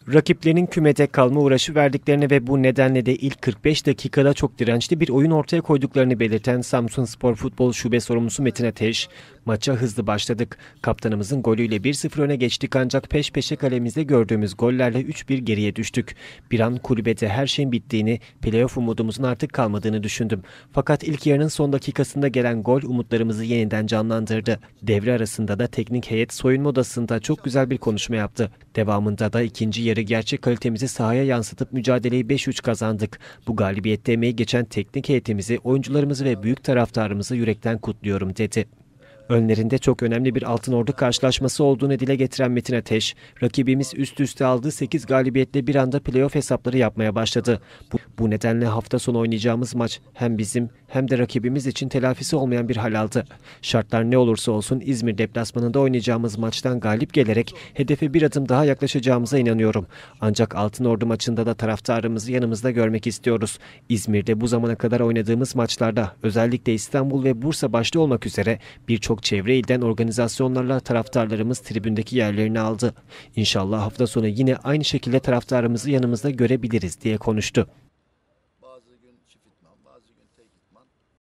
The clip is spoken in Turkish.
Rakiplerinin kümede kalma uğraşı verdiklerini ve bu nedenle de ilk 45 dakikada çok dirençli bir oyun ortaya koyduklarını belirten Samsunspor Futbol Şube Sorumlusu Metin Ateş, "Maça hızlı başladık. Kaptanımızın golüyle 1-0 öne geçtik ancak peş peşe kalemizde gördüğümüz gollerle 3-1 geriye düştük. Bir an kulübede her şeyin bittiğini, playoff umudumuzun artık kalmadığını düşündüm. Fakat ilk yarının son dakikasında gelen gol umutlarımızı yeniden canlandırdı. Devre arasında da teknik heyet soyunma odasında çok güzel bir konuşma yaptı. Devamında da ikinci yarı gerçek kalitemizi sahaya yansıtıp mücadeleyi 5-3 kazandık. Bu galibiyette emeği geçen teknik heyetimizi, oyuncularımızı ve büyük taraftarımızı yürekten kutluyorum," dedi. Önlerinde çok önemli bir Altınordu karşılaşması olduğunu dile getiren Metin Ateş, rakibimiz üst üste aldığı 8 galibiyetle bir anda playoff hesapları yapmaya başladı. Bu nedenle hafta sonu oynayacağımız maç hem bizim hem de rakibimiz için telafisi olmayan bir hal aldı. Şartlar ne olursa olsun İzmir deplasmanında oynayacağımız maçtan galip gelerek hedefe bir adım daha yaklaşacağımıza inanıyorum. Ancak Altınordu maçında da taraftarımızı yanımızda görmek istiyoruz. İzmir'de bu zamana kadar oynadığımız maçlarda özellikle İstanbul ve Bursa başta olmak üzere birçok çevre ilden organizasyonlarla taraftarlarımız tribündeki yerlerini aldı. İnşallah hafta sonu yine aynı şekilde taraftarımızı yanımızda görebiliriz, diye konuştu.